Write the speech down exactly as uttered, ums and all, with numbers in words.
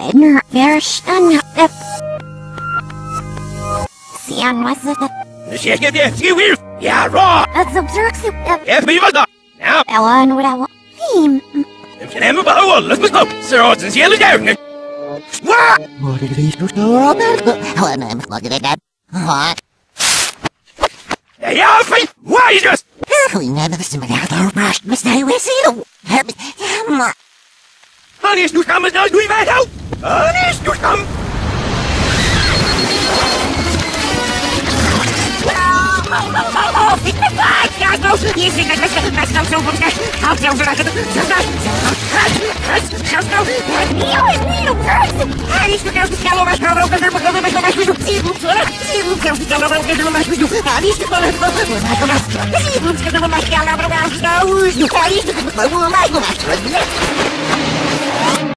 Edner Verstanden. Sian was it? Shake it, you will. Yeah, raw. That's observed. If we will not. Now, Ellen would have him. if you never bow, let's go. Sir Odds yellow down. What? What did he do to Roberto? When I'm looking at that. What? Yeah, fine. Why is this? We never see my other brush, Mister Wessel. Honest, du stammes not do that out. Honest, du stammes. Sieben